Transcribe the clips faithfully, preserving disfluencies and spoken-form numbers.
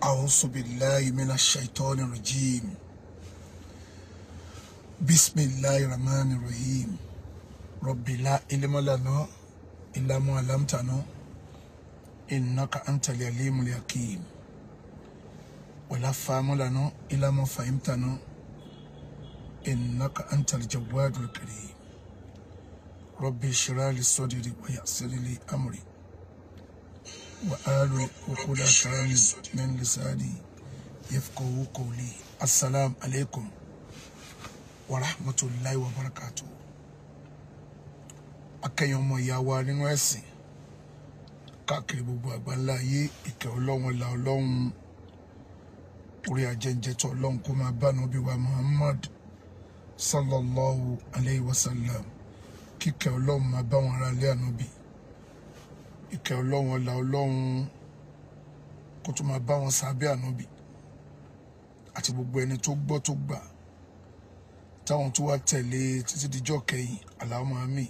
أعوذ بالله من الشيطان الرجيم بسم الله الرحمن الرحيم رب لا علم لنا إلا ما علمتنا إنك أنت العليم الحكيم ولا فهم لنا إلا ما فهمتنا إنك أنت الجواد الكريم رب اشرح لي صدري ويسر لي أمري وآل عقدة من لساني يفقهوا قولي. السلام عليكم ورحمة الله وبركاته. akẹ́yàn ọmọ ìyá wa nínú ẹ̀sìn káàkiri gbogbo àgbáńlá ayé ìkẹ́ Ọlọ́run ọlá Ọlọ́run orí ajẹ́njẹ́ tó Ọlọ́run kó máa bá Nábì wa Muhammad sallallahu alayhi wa sallam, kíkẹ́ Ọlọ́run máa bá wọn ará ilé Ànábì, ìkẹ́ Ọlọ́run ọlá Ọlọ́run kó tó máa bá wọn sábẹ́ Ànábì àti gbogbo ẹni tó gbọ́ tó gbà táwọn tó wá tẹ̀lé títí dijọ́ kẹyìn. Allahumma àmín.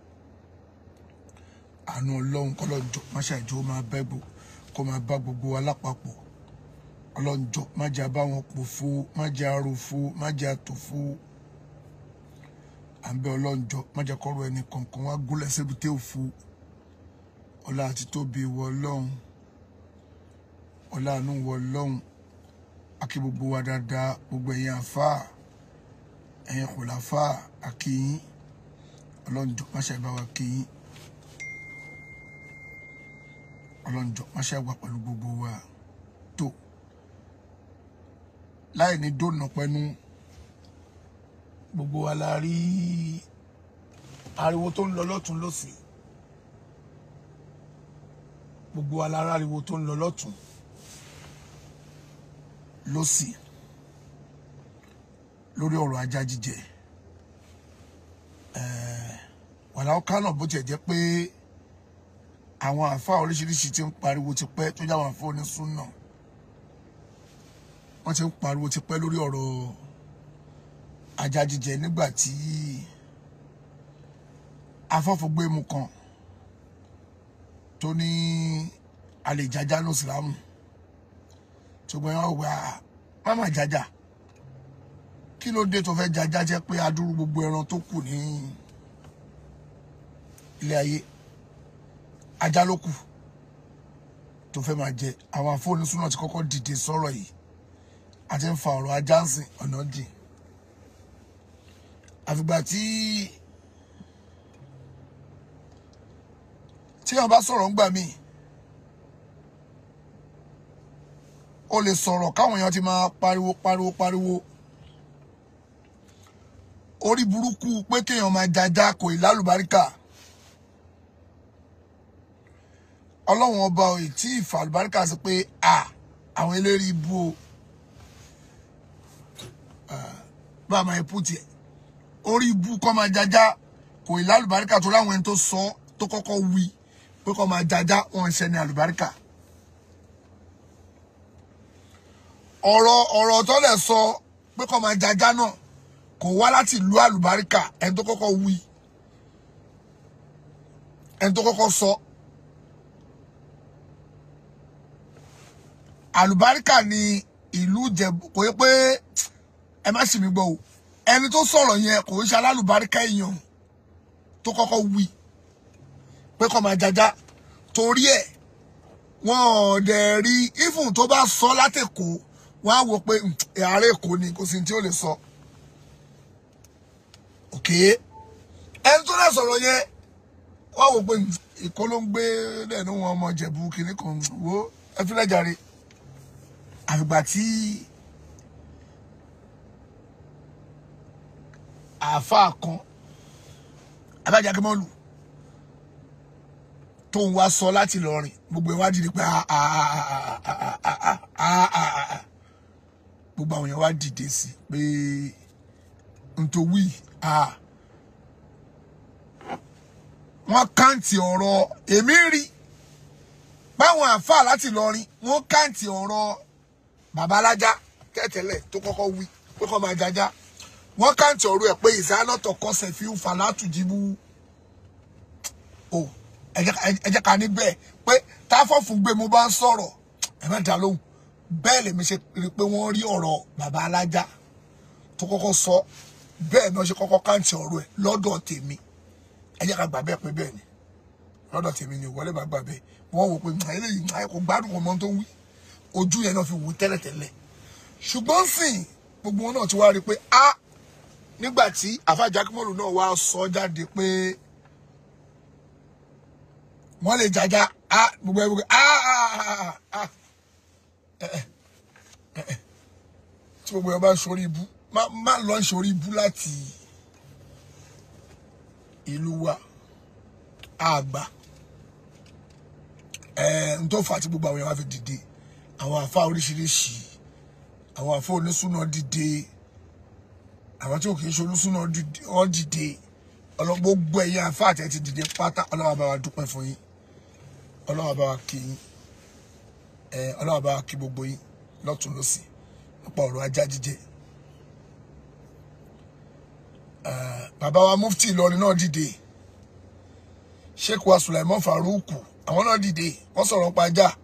Àánú Ọlọ́run kọ́lọ́njọ́ má ṣàìjó máa bẹ́gbò kó máa bá gbogbo wa lápapọ̀. Ọlọ́njọ́ má jẹ́ bá wọn pòfo, má jẹ́ àròfo, má jẹ́ àtòfo. À ń bẹ̀ Ọlọ́njọ́ má jẹ́ kọ́rọ̀ ẹni kọ̀ọ̀kan wá gúnlẹ̀ sébùté òfo. Ọlá àti tóbi wọ Ọlọ́run, ọlá àánú wọ Ọlọ́run. Akí gbogbo wa dáadáa, gbogbo ẹ̀yin àfáà, ẹ̀yin khulafa, akíyín. Ọlọ́njọ́ má ṣàìbá wa kíyín. Ọlọ́njọ́ má ṣe wà pẹ̀lú gbogbo wa tó láì ní dóònà pẹ́nu. Gbogbo wa la rí ariwo tó ń lọ lọ́tún lósì, gbogbo wa la rí ariwo tó ń lọ lọ́tún lósì lórí ọ̀rọ̀ ajá jíjẹ. Wàlá ọ̀ká náà bó tiẹ̀ jẹ́ pé àwọn àfáà oríṣiríṣi tí ń pariwo ti pẹ́ tó jáwọn àfáà onísúnnà wọ́n ti ń pariwo ti pẹ́ lórí ọ̀rọ̀ ajá jíjẹ, nígbà tí afọ́fọ́gbému kan tó ní alè jájá ní ìsìlámù ṣùgbọ́n wọ́n wà máma jájá, kí ló dé tó fẹ́ jájá jẹ́ pé adúrú gbogbo ẹran tó kù ní ilé ayé ajá ló kù tó fẹ́ máa jẹ. Àwọn afọ́ni súnà ti kọ́kọ́ dìde sọ̀rọ̀ yìí àti ń fa ọ̀rọ̀ ajá ń sìn ọ̀nà dì. Àfìgbà tí tí wọ́n bá sọ̀rọ̀ ńgbà míì ó lè sọ̀rọ̀ káwọn èèyàn ti máa pariwo pariwo pariwo orí burúkú pé kéèyàn máa jajá kò ì lálùbáríkà. Ọlọ́run ọba ò tí ì fa àlùbáríkà sí pé à àwọn eléri ibú o bá máa pú tiẹ̀ orí ibú kọ́ máa jajá kò ì lálùbáríkà tó láwọn ẹni tó sọ tó kọ́kọ́ wí pé kọ́ máa jajá wọn ṣe ní àlùbáríkà. ọ̀rọ̀ ọ̀rọ̀ tó lè sọ pé kọ́ máa jajá náà kò wá láti ìlú àlùbáríkà, ẹni tó kọ́kọ́ wí ẹni tó kọ́kọ́ sọ. Àlùbáríkà ni ìlú Ìjẹ̀bú, kò yẹ pé ẹ má sì mí gbọ́ o, ẹni tó sọ̀rọ̀ yẹn kò ń ṣe alálùbáríkà èèyàn tó kọ́kọ́ wí pé kó máa jajá. Torí ẹ̀ wọ́n ò dẹ̀ rí ífùn tó bá sọ látẹ̀kọ́ wọ́n á wò pé ààrẹ Èkó ni kò sí tí ó lè sọ. òkè ẹni tó lè sọ̀rọ̀ yẹn wọ́n á wò pé Èkó ló ń gbé lẹ́nu wọn ọmọ Ìjẹ̀bú kìíní kan wo ẹ fi lẹ́jàre. Àfìgbà tí àáfàá kan Alfa Jakmal tó ń wá sọ láti Ìlọrin gbogbo ẹ̀ wá dìde pé gbogbo àwọn èèyàn wá dìde sí pé ntòwí wọ́n káǹtì ọ̀rọ̀ èmi rí báwọn àáfàá láti Ìlọrin wọ́n káǹtì ọ̀rọ̀ bàbá alájá tẹ́tẹ́lẹ̀ tó kọ́kọ́ wí pé kọ́ máa jajá, wọ́n káǹtì ọ̀rọ̀ ẹ̀ pé ìsánátọ̀ kọ́sẹ̀ fi ń falátù jíbú o ẹ jẹ́ ká ní bẹ́ẹ̀ pé táfọ́ fún gbé mo bá ń sọ̀rọ̀ ẹ má dá lóhùn bẹ́ẹ̀ lèmi ṣe rí pé wọ́n rí ọ̀rọ̀ bàbá alájà tó kọ́kọ́ sọ bẹ́ẹ̀ náà ṣe kọ́kọ́ káǹtì ọ̀rọ̀ ẹ̀ lọ́dọ̀ tèmi ẹ jẹ́ ká gbà bẹ́ẹ̀ pé bẹ́ẹ̀ ni lọ́dọ̀ tèmi ni ìwọlé bàbá bẹ́ẹ̀ wọ́n wò pé eléyìí kò gbádùn ọmọ tó ń wí ojú yẹn náà fi wù tẹ́lẹ̀tẹ́lẹ̀ ṣùgbọ́n sìn gbogbo wọn náà ti wá rí pé a nígbà tí Alfa Jakmal náà wá sọ jáde pé wọ́n lè jàjà a gbogbo ẹ̀ gbogbo a a a tí gbogbo ẹ̀ bá ń sọrí ibú má lọ sọrí ibú láti ìlú wa àgbà ẹ̀ ń tó fà tí gbogbo àwọn èèyàn wá fi dìde àwọn àfá oríṣiríṣi àwọn àfá onísúná dìde àwọn tí ò kìí ṣe olúsúná wọ́n dìde gbogbo ẹ̀yin àfá àti ẹ̀ ti dìde pátá Ọlọ́run bá wa dúpẹ́ fún yín Ọlọ́run bá wa kí yín Ọlọ́run bá wa kí gbogbo yín lọ́tún lọ́sì nípa ọ̀rọ̀ ajá jíjẹ bàbá wa mufti Ìlọrin náà dìde Sheikh wa Sulaiman Faruku àwọn náà dìde wọ́n sọ̀rọ̀ pa ajá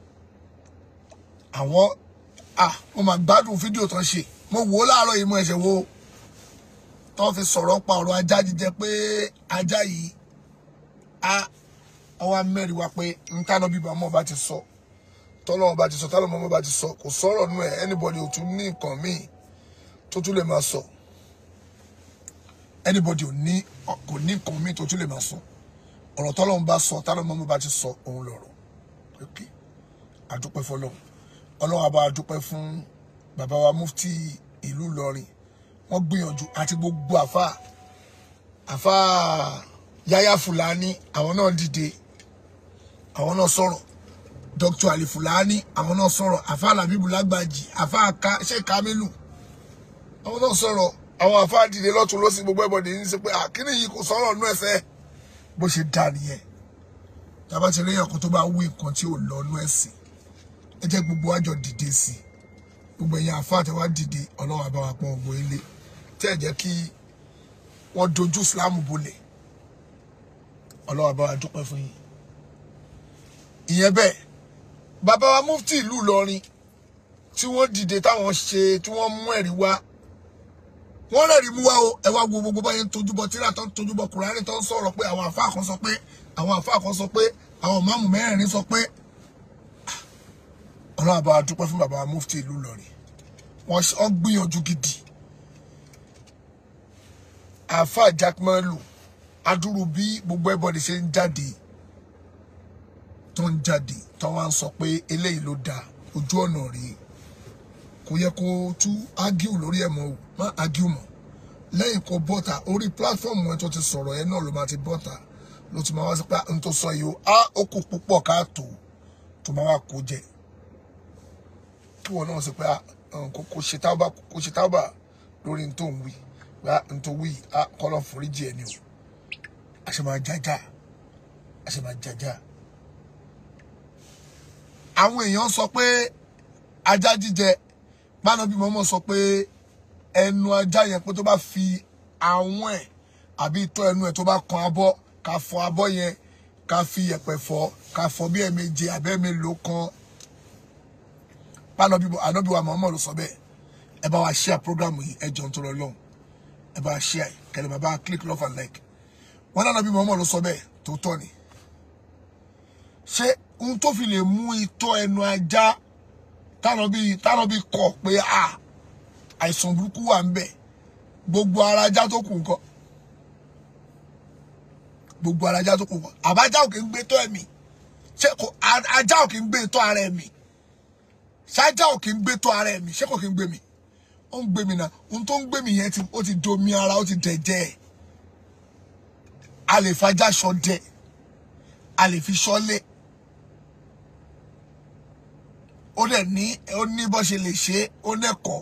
àwọn ah mo máa gbádùn fídíò tó ń ṣe mo wò ó láàárọ̀ yìí mo ẹ̀ṣẹ̀ wo tó fi sọ̀rọ̀ pa ọ̀rọ̀ ajá jíjẹ pé ajá yìí a ọwọ́ mẹ́rin wa pé nǹkan bí bàmọ́ bá ti sọ tọ́lọ́wọ́ bá ti sọ tọ́lọ́mọ́ bá ti sọ kò sọ̀rọ̀ nú ẹ̀ anybody ò tún ní nǹkan míì tó tún lè máa sọ anybody ò ní kò ní nǹkan míì tó tún lè máa sọ ọ̀rọ̀ tọ́lọ́wọ́ bá sọ tọ́lọ́mọ́ bá ti sọ òun lọ̀rọ̀ ok àdúpẹ́ fọlọ́run Ọlọ́run àbá dúpẹ́ fún bàbá wa mufti ìlú Ìlọrin wọ́n gbìyànjú àti gbogbo àfá àfá Yaya Fulani àwọn náà dìde àwọn náà sọ̀rọ̀ Doctor Ali Fulani àwọn náà sọ̀rọ̀ àfá Labibu Lágbàjì àfá Sheikh Kamilu àwọn náà sọ̀rọ̀ àwọn àfá dìde lọ́tún lọ́sí gbogbo ẹbọdè ní sí pé àkíní yìí kò sọ̀rọ̀ nú ẹ̀sẹ̀ bó ṣe dá nìyẹn tàbá ti rí ẹ̀kọ́ tó bá wí nǹkan tí ò lọ nú ẹ̀sìn ẹ jẹ́ gbogbo àjọ dìde sí gbogbo ẹ̀yin àfáà tẹ́ wá dìde Ọlọ́run á bá wa pọ́n gbogbo ilé tẹ́ ẹ jẹ́ kí wọ́n dojú Islam bolẹ̀ Ọlọ́run á bá wa dúpẹ́ fún yín ìyẹn bẹ́ẹ̀ bàbá wa mufti ìlú Ìlọrin tí wọ́n dìde táwọn ṣe tí wọ́n mú ẹ̀rí wá wọ́n rẹ̀rí mú wá o ẹ wá wo gbogbo báyẹn tójú bọ tíra tó ń tójú bọ Kùránì tó ń sọ̀rọ̀ pé àwọn àfáà kan sọ pé àwọn àfáà kan sọ pé àwọn máàmù mẹ́rẹ̀ẹ̀rin sọ pé Ọlọ́run bá dúpẹ́ fún bàbá mufti ìlú Ìlọrin wọ́n gbìyànjú gidi Alfa Jakmal adúrú bí gbogbo ẹbọdì ṣe ń jáde tó ń jáde tó wá ń sọ pé eléyìí ló dáa ojú ọ̀nà rí kò yẹ kó tú ágíù lórí ẹ̀mọ́ o má ágíù mọ́ lẹ́yìn kó bọ́ta orí pílátífọ́ọ̀mù ẹ̀ tó ti sọ̀rọ̀ ẹ̀ náà ló máa ti bọ́ta ló ti máa wá sí pé n tó sọ yìí o á ó kù púpọ̀ káàtó tó máa wá kó jẹ kí wọn náà sọ pé kò ṣe tábà kò ṣe tábà lórí n tó ń wí wá n tó wí á kọ́lọ́ foríjì ẹni o a ṣe máa jájá a ṣe máa jájá àwọn èèyàn sọ pé ajá jíjẹ Bánábì mọ́mọ́ sọ pé ẹnu ajá yẹn pé tó bá fi àwọn ẹ̀ àbí ìtọ́ ẹnu ẹ̀ tó bá kan abọ́ ká fọ abọ́ yẹn ká fi yẹ̀pẹ̀ fọ ká fọ bí ẹ̀ẹ̀méje àbẹ́ẹ̀mélòó kan Bánábì Ànábì wa mọ́mọ́ ló sọ bẹ́ẹ̀ ẹ bá wa share program yìí ẹ jọ̀ọ́ nítorí Ọlọ́run ẹ bá wa share kẹlẹ́ bá wa click love and like wọn náà Ànábì mọ́mọ́ ló sọ bẹ́ẹ̀ tó tọ́ ni ṣé ohun tó fi lè mú ìtọ́ ẹnu ajá Tánàbí Tánàbí kọ pé à àìsàn burúkú wà ń bẹ gbogbo ara ajá tó kù nǹkan gbogbo ara ajá tó kù nǹkan àbájá ò kì í gbé tọ́ ẹ̀mí ṣé kò ajá ò kì í gbé tọ́ ara ẹ̀mí ṣájá ò kì í gbé tọ́ ara ẹ̀mí ṣé kò kì í gbé mi ó ń gbé mi náà ohun tó ń gbé mi yẹn ó ti domi ara ó ti dẹ̀jẹ̀ ẹ̀ a lè fajá ṣọdẹ a lè fi ṣọ́lé ó dẹ̀ ní ó ní bó ṣe lè ṣe ó nẹ́kọ̀ọ́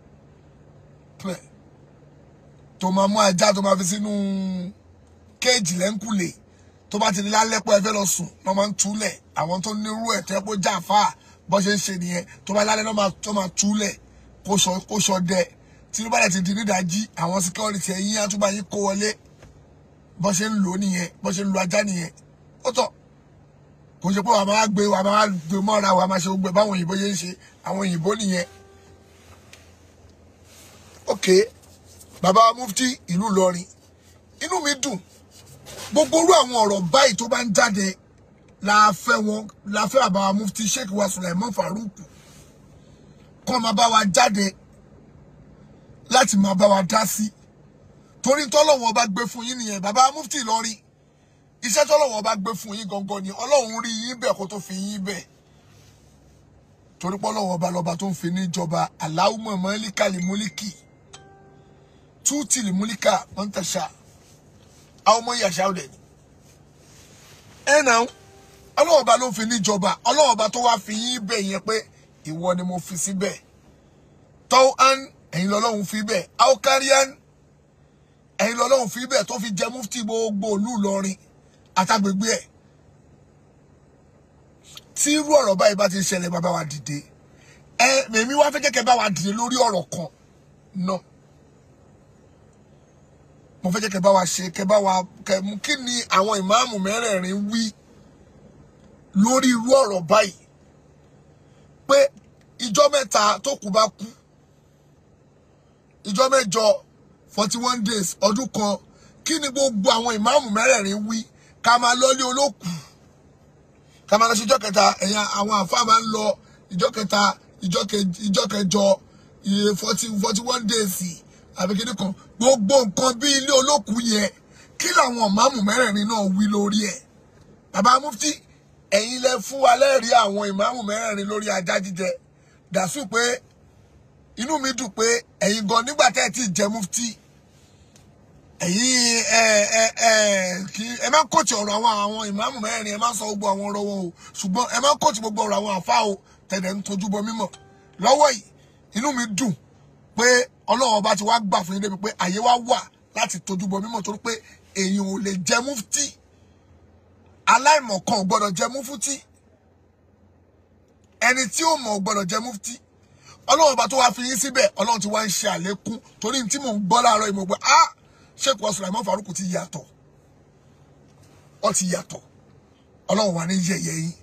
tó máa mú ajá tó máa fi sínú kéèjì lẹ́ńkùlé tó bá ti ní lálẹ́pọ̀ ẹ fẹ́ lọ sùn lọ́ máa ń túlẹ̀ àwọn tó nírú ẹ̀ tẹ́ kó já fà bó ṣe ń ṣe nìyẹn tó bá lálẹ́ náà tó máa túlẹ̀ kó ṣọ dẹ tí ló bá dẹ̀ ti di nídàájí àwọn síkírọ́rìtì ẹ̀yìn àtúbà yín kó wọlé bó ṣe ń lò nìyẹn bó ṣe ń lo ajá nìyẹn ó tọ́ kò ṣe pé wà máa gbé wà máa gbé mọ́ra wà máa ṣe gbogbo báwọn òyìnbó yẹn ń ṣe àwọn òyìnbó nìyẹn. ok bàbá mufti ìlú Ìlọrin inú mi dùn gbogbo orú àwọn ọ̀rọ̀ báyìí tó bá ń jáde la fẹ́ wọn la fẹ́ bàbá mufti Sheikh wa Sulaiman Farouk kó máa bá wa jáde láti máa bá wa dá sí torí tọ́lọ́wọ́n bá gbé fún yín nìyẹn bàbá mufti Ìlọrin iṣẹ́ tọ́lọ́wọ́n bá gbé fún yín gangan ni Ọlọ́run rí yín bẹ́ẹ̀ kó tó fi yín bẹ́ẹ̀ torí pọ́lọ́wọ́n bá lọ́ba tó ń fi ní ìjọba Allahumma malikal mulki tutil mulka man tasha aw man yasha ọ̀dẹ̀ ni ẹ̀ náà Ọlọ́run bá ló ń fi ní ìjọba Ọlọ́run bá tó wá fi yín bẹ́ẹ̀ yẹn pé ìwọ ni mo fi síbẹ̀ tọ́ an ẹ̀yin lọ́lọ́run fi bẹ́ẹ̀ aw kariyan ẹ̀yin lọ́lọ́run fi bẹ́ẹ̀ tó fi jẹ mufti gbogbo ìlú Ìlọrin àtàgbègbè ẹ̀ tí irú ọ̀rọ̀ báyìí bá ti ṣẹlẹ̀ bàbá wa dìde ẹ mèmí wá fẹ́ jẹ́ kẹ́ bá wa dìde lórí ọ̀rọ̀ kan náà mo fẹ́ jẹ́ kẹ́ bá wa ṣe kẹ́ bá wa kẹ́ mú kí ni àwọn ìmáàmù mẹ́rẹ̀ẹ̀rin wí lórí irú ọ̀rọ̀ báyìí pé ìjọ mẹ́ta tó kù bá kú ìjọ mẹ́jọ forty one days ọdún kan kí ni gbogbo àwọn ìmáàmù mẹ́rẹ̀ẹ̀rin wí ká máa lọ́lé olókù ká máa lọ sí ìjọ kẹta ẹ̀yà àwọn àfáà máa ń lọ ìjọ kẹta ìjọ kẹjọ forty forty one days àbí kíní kan gbogbo nǹkan bí ilé olókù yẹn kí làwọn ìmáàmù mẹ́rẹ̀ẹ̀rin náà wí lórí ẹ̀ bàbá mufti ẹ̀yin lẹ fún wa lẹ́rìí àwọn ìmáàmù mẹ́rẹ̀ẹ̀rin lórí ajá jíjẹ dàsú pé inú mi dùn pé ẹ̀yin gan nígbà tẹ́ ẹ ti jẹ mufti ẹ̀yin ẹ ẹ ẹ kí ẹ má kóòtù ọ̀rọ̀ àwọn àwọn ìmáàmù mẹ́rin ẹ má sọ gbogbo àwọn ọ̀rọ̀ wọn o ṣùgbọ́n ẹ má kóòtù gbogbo ọ̀rọ̀ àwọn àfáà o tẹ̀lẹ̀ ń tojú bọ mímọ̀ lọ́wọ́ yìí inú mi dùn pé Ọlọ́run ọba ti wá gbà fún yín débi pé àyè wá wà láti tojú bọ mímọ̀ torí pé èèyàn ò lè jẹ mufti aláìmọ̀kan ò gbọ́dọ̀ jẹ mufti ẹni tí ó mọ̀ ò gbọ́dọ̀ jẹ mufti Ọlọ́run ọba tó wá fi yín síbẹ̀ Ọlọ́run ti wá ń ṣe àlékún torí tí mò ń gbọ́ láàárọ̀ ìmọ̀ pé ah Sheikh wa Sulaiman Farouk ti yàtọ̀ ọ ti yàtọ̀ Ọlọ́run wà ní yẹ̀yẹ́ yín